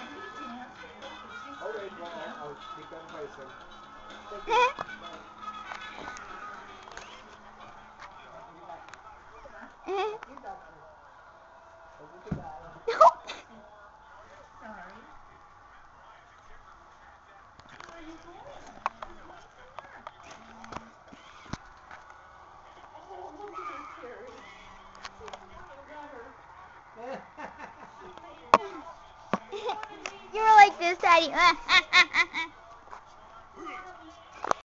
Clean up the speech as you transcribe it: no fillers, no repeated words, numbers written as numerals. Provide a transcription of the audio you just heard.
Oh, wait, I'll click on myself. You were like this, Daddy.